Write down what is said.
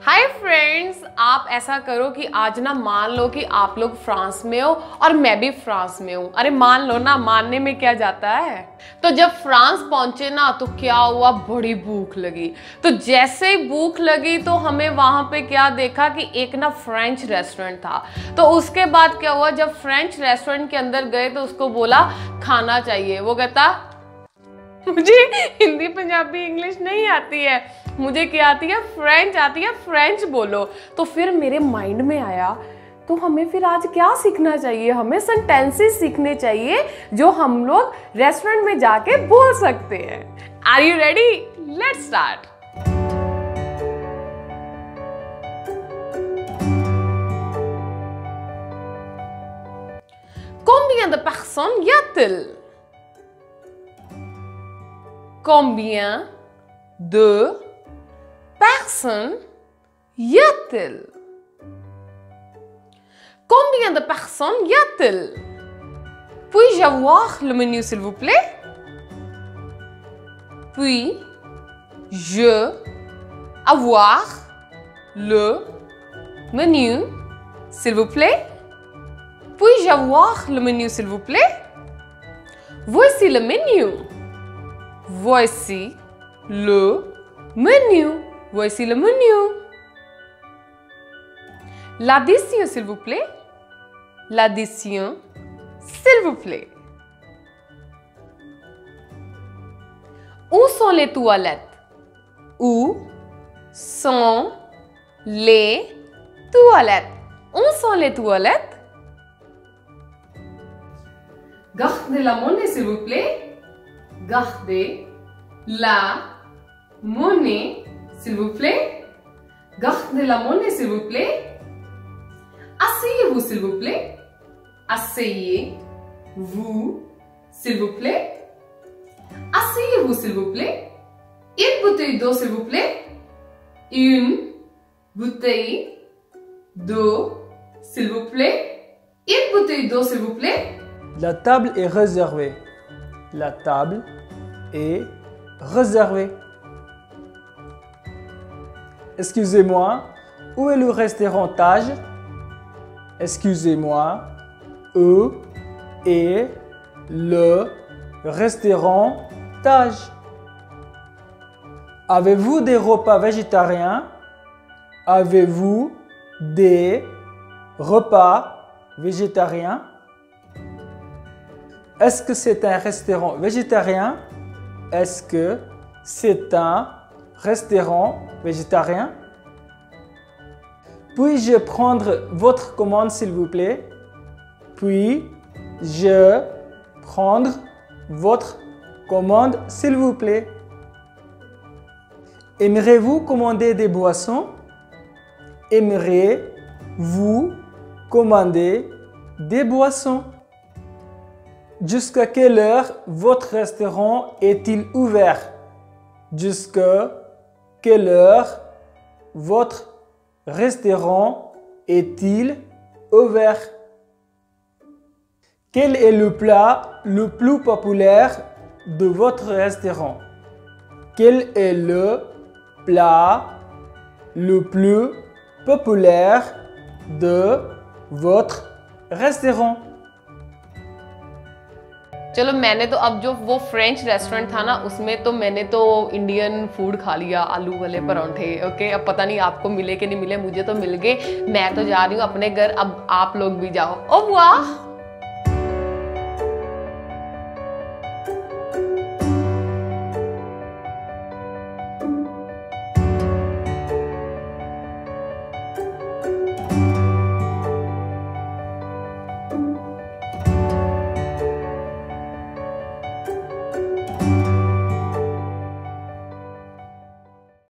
Hi friends, आप ऐसा करो कि आज ना मान लो कि आप लोग फ्रांस में हो और मैं भी फ्रांस में हूँ। अरे मान लो ना, मानने में क्या जाता है। तो जब फ्रांस पहुंचे ना तो क्या हुआ, बड़ी भूख लगी। तो जैसे ही भूख लगी तो हमें वहां पे क्या देखा कि एक ना फ्रेंच रेस्टोरेंट था। तो उसके बाद क्या हुआ, जब फ्रेंच रेस्टोरेंट के अंदर गए तो उसको बोला खाना चाहिए। वो कहता मुझे हिंदी पंजाबी इंग्लिश नहीं आती है, मुझे क्या आती है, फ्रेंच आती है, फ्रेंच बोलो। तो फिर मेरे माइंड में आया तो हमें फिर आज क्या सीखना चाहिए, हमें सेंटेंसेस सीखने चाहिए जो हम लोग रेस्टोरेंट में जाके बोल सकते हैं। Are you ready? Let's start. Combien de personnes y a-t-il? Combien de personnes y a-t-il? Combien de personnes y a-t-il? Puis-je avoir le menu s'il vous plaît? Puis-je avoir le menu s'il vous plaît? Puis-je avoir le menu s'il vous plaît? Voici le menu. Voici le menu. Voici le menu. L'addition, s'il vous plaît. L'addition, s'il vous plaît. Où sont les toilettes? Où sont les toilettes? Où sont les toilettes? Gardez la monnaie, s'il vous plaît. Gardez la monnaie, s'il vous plaît. Gardez la monnaie, s'il vous plaît. Asseyez-vous, s'il vous plaît. Asseyez-vous, s'il vous plaît. Asseyez-vous, s'il vous plaît. Une bouteille d'eau, s'il vous plaît. Une bouteille d'eau, s'il vous plaît. Une bouteille d'eau, s'il vous plaît. La table est réservée. La table est réservée. Excusez-moi, où est le restaurant Tage? Excusez-moi, où est le restaurant Tage? Avez-vous des repas végétariens? Avez-vous des repas végétariens? Est-ce que c'est un restaurant végétarien? Est-ce que c'est un restaurant végétarien? Puis-je prendre votre commande, s'il vous plaît? Puis-je prendre votre commande, s'il vous plaît? Aimeriez-vous commander des boissons? Aimeriez-vous commander des boissons? Jusqu'à quelle heure votre restaurant est-il ouvert? Jusqu'à quelle heure votre restaurant est-il ouvert? Quel est le plat le plus populaire de votre restaurant? Quel est le plat le plus populaire de votre restaurant? चलो, मैंने तो अब जो वो French restaurant था ना, उसमें तो मैंने तो इंडियन फूड खा लिया, आलू वाले परांठे। ओके, अब पता नहीं आपको मिले कि नहीं मिले, मुझे तो मिल गए। मैं तो जा रही हूँ अपने घर, अब आप लोग भी जाओ। ओ वाह।